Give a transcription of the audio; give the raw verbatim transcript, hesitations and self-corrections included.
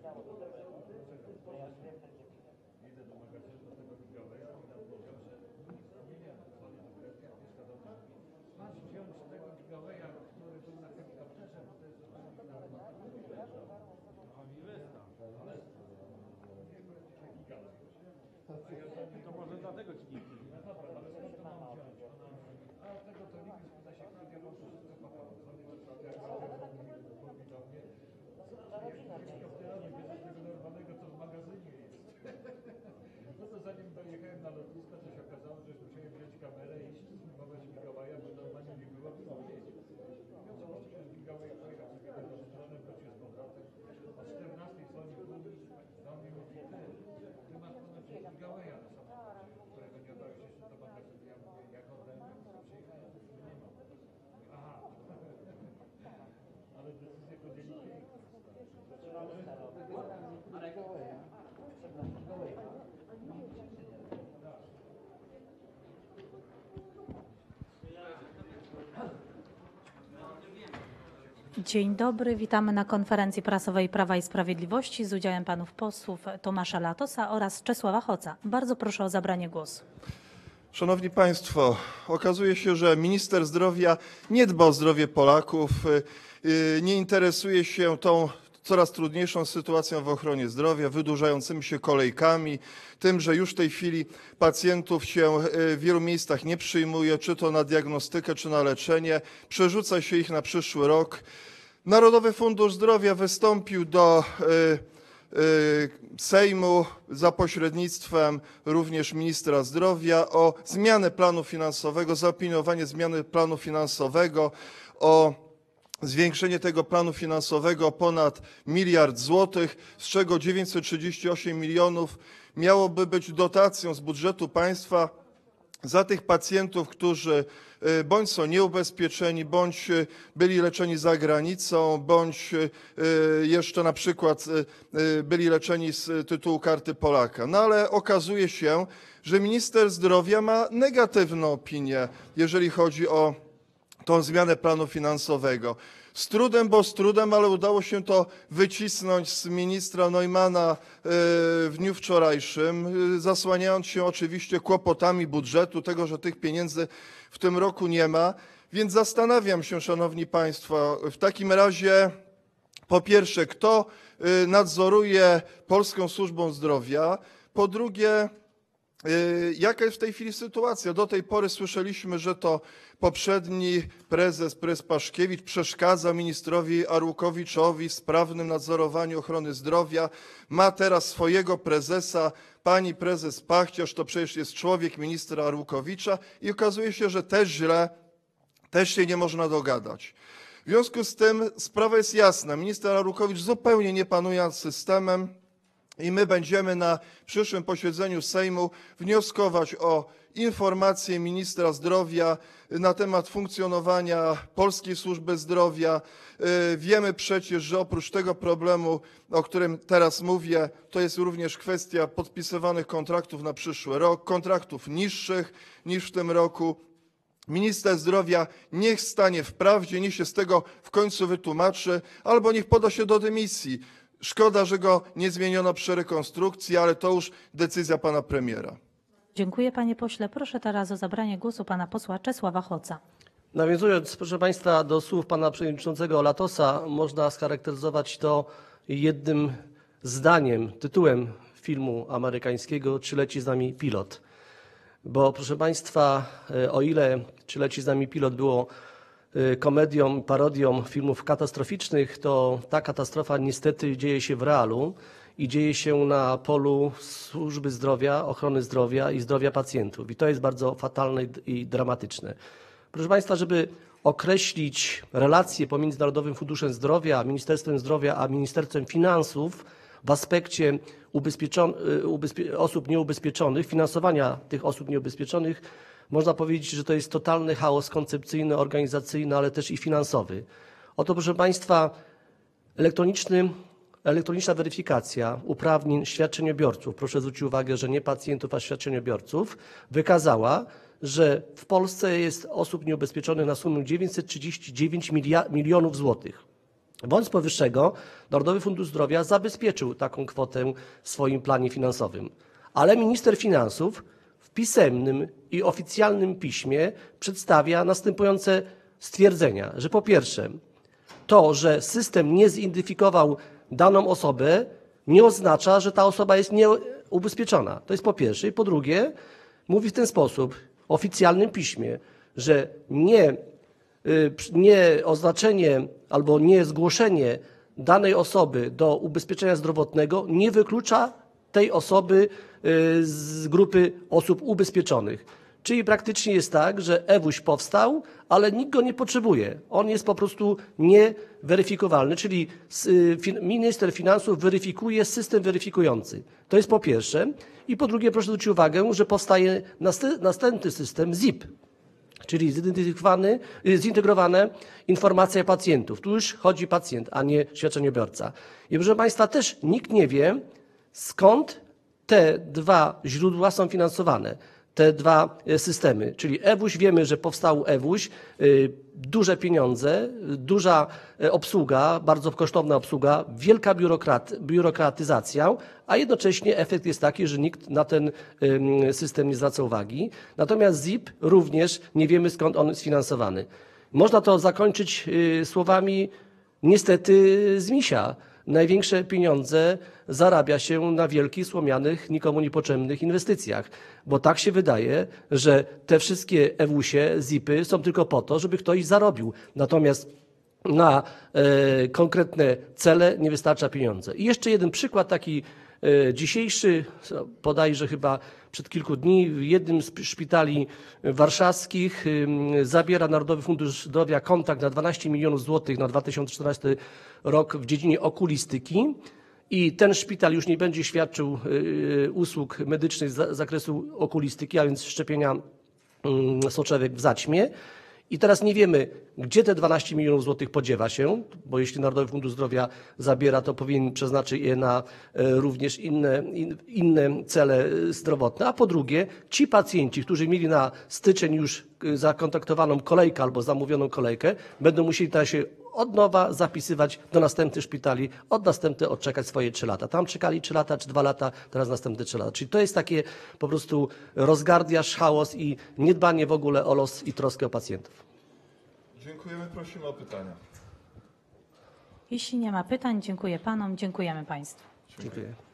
To może dlatego ci nie chce. A tego to nikt nie pyta się, Klaudia, bo wszystko popało. Tego normalnego, co w magazynie jest. No to zanim dojechałem na lotnisko, to się okazało, że musiałem wziąć kamerę i iść filmować Mikołaja, bo normalnie nie było co powiedzieć. I oczywiście, że Mikołaj pojechał sobie na tą stronę, wrócił z powrotem. O czternastej dzwoni Bóg do mnie mówi, ty, ty masz ponoć Mikołaja na samochodzie, którego nie oddałeś jeszcze do magazynu. Ja mówię, jak oddałem, to przyjechałem, nie ma. Aha. Ale decyzję podjęli pięknie. Dzień dobry, witamy na konferencji prasowej Prawa i Sprawiedliwości z udziałem panów posłów Tomasza Latosa oraz Czesława Hoca. Bardzo proszę o zabranie głosu. Szanowni Państwo, okazuje się, że minister zdrowia nie dba o zdrowie Polaków, nie interesuje się tą coraz trudniejszą sytuacją w ochronie zdrowia, wydłużającymi się kolejkami, tym, że już w tej chwili pacjentów się w wielu miejscach nie przyjmuje, czy to na diagnostykę, czy na leczenie, przerzuca się ich na przyszły rok. Narodowy Fundusz Zdrowia wystąpił do Sejmu za pośrednictwem również ministra zdrowia o zmianę planu finansowego, zaopiniowanie zmiany planu finansowego, o zwiększenie tego planu finansowego o ponad miliard złotych, z czego dziewięćset trzydzieści osiem milionów miałoby być dotacją z budżetu państwa za tych pacjentów, którzy bądź są nieubezpieczeni, bądź byli leczeni za granicą, bądź jeszcze na przykład byli leczeni z tytułu Karty Polaka. No ale okazuje się, że minister zdrowia ma negatywną opinię, jeżeli chodzi o tą zmianę planu finansowego. Z trudem, bo z trudem, ale udało się to wycisnąć z ministra Neumanna w dniu wczorajszym, zasłaniając się oczywiście kłopotami budżetu, tego, że tych pieniędzy w tym roku nie ma. Więc zastanawiam się, szanowni państwo, w takim razie po pierwsze, kto nadzoruje Polską Służbą Zdrowia, po drugie, jaka jest w tej chwili sytuacja? Do tej pory słyszeliśmy, że to poprzedni prezes, prezes Paszkiewicz przeszkadzał ministrowi Arłukowiczowi w sprawnym nadzorowaniu ochrony zdrowia. Ma teraz swojego prezesa, pani prezes Pachciarz, to przecież jest człowiek ministra Arłukowicza i okazuje się, że też źle, też się nie można dogadać. W związku z tym sprawa jest jasna. Minister Arłukowicz zupełnie nie panuje nad systemem. I my będziemy na przyszłym posiedzeniu Sejmu wnioskować o informację ministra zdrowia na temat funkcjonowania Polskiej Służby Zdrowia. Wiemy przecież, że oprócz tego problemu, o którym teraz mówię, to jest również kwestia podpisywanych kontraktów na przyszły rok, kontraktów niższych niż w tym roku. Minister zdrowia niech stanie w prawdzie, niech się z tego w końcu wytłumaczy, albo niech poda się do dymisji. Szkoda, że go nie zmieniono przy rekonstrukcji, ale to już decyzja pana premiera. Dziękuję panie pośle. Proszę teraz o zabranie głosu pana posła Czesława Hoca. Nawiązując, proszę państwa, do słów pana przewodniczącego Latosa, można scharakteryzować to jednym zdaniem, tytułem filmu amerykańskiego „Czy leci z nami pilot?”. Bo proszę państwa, o ile „Czy leci z nami pilot” było komedią, parodią filmów katastroficznych, to ta katastrofa niestety dzieje się w realu i dzieje się na polu służby zdrowia, ochrony zdrowia i zdrowia pacjentów. I to jest bardzo fatalne i dramatyczne. Proszę państwa, żeby określić relacje pomiędzy Narodowym Funduszem Zdrowia, Ministerstwem Zdrowia a Ministerstwem Finansów w aspekcie osób nieubezpieczonych, finansowania tych osób nieubezpieczonych, można powiedzieć, że to jest totalny chaos koncepcyjny, organizacyjny, ale też i finansowy. Oto, proszę państwa, elektroniczny, elektroniczna weryfikacja uprawnień świadczeniobiorców, proszę zwrócić uwagę, że nie pacjentów, a świadczeniobiorców, wykazała, że w Polsce jest osób nieubezpieczonych na sumę dziewięćset trzydzieści dziewięć milionów złotych. Wobec powyższego Narodowy Fundusz Zdrowia zabezpieczył taką kwotę w swoim planie finansowym, ale minister finansów w pisemnym i oficjalnym piśmie przedstawia następujące stwierdzenia, że po pierwsze to, że system nie zidentyfikował daną osobę, nie oznacza, że ta osoba jest nieubezpieczona. To jest po pierwsze. I po drugie mówi w ten sposób w oficjalnym piśmie, że nie, nie oznaczenie albo nie zgłoszenie danej osoby do ubezpieczenia zdrowotnego nie wyklucza tej osoby z grupy osób ubezpieczonych. Czyli praktycznie jest tak, że E W U Ś powstał, ale nikt go nie potrzebuje. On jest po prostu nieweryfikowalny, czyli minister finansów weryfikuje system weryfikujący. To jest po pierwsze. I po drugie proszę zwrócić uwagę, że powstaje następny system Z I P, czyli zidentyfikowany, zintegrowane informacje pacjentów. Tu już chodzi pacjent, a nie świadczeniobiorca. I proszę Państwa, też nikt nie wie, skąd te dwa źródła są finansowane. Te dwa systemy, czyli E W U Ś, wiemy, że powstał E W U Ś, duże pieniądze, duża obsługa, bardzo kosztowna obsługa, wielka biurokrat, biurokratyzacja, a jednocześnie efekt jest taki, że nikt na ten system nie zwraca uwagi. Natomiast Z I P również nie wiemy, skąd on jest finansowany. Można to zakończyć słowami niestety z misia. Największe pieniądze zarabia się na wielkich, słomianych, nikomu niepotrzebnych inwestycjach. Bo tak się wydaje, że te wszystkie E W U Sie, Z I Py są tylko po to, żeby ktoś zarobił. Natomiast na e, konkretne cele nie wystarcza pieniądze. I jeszcze jeden przykład taki e, dzisiejszy, bodajże chyba przed kilku dni w jednym z szpitali warszawskich e, zabiera Narodowy Fundusz Zdrowia kontrakt na dwanaście milionów złotych na dwa tysiące czternasty rok w dziedzinie okulistyki. I ten szpital już nie będzie świadczył y, usług medycznych z zakresu okulistyki, a więc szczepienia y, soczewek w zaćmie. I teraz nie wiemy, gdzie te dwanaście milionów złotych podziewa się, bo jeśli Narodowy Fundusz Zdrowia zabiera, to powinien przeznaczyć je na y, również inne, in, inne cele zdrowotne. A po drugie, ci pacjenci, którzy mieli na styczeń już zakontaktowaną kolejkę albo zamówioną kolejkę, będą musieli teraz się od nowa zapisywać do następnych szpitali, od następnych odczekać swoje trzy lata. Tam czekali trzy lata czy dwa lata, teraz następne trzy lata. Czyli to jest takie po prostu rozgardiaż, chaos i niedbanie w ogóle o los i troskę o pacjentów. Dziękujemy, prosimy o pytania. Jeśli nie ma pytań, dziękuję panom, dziękujemy państwu. Dziękuję.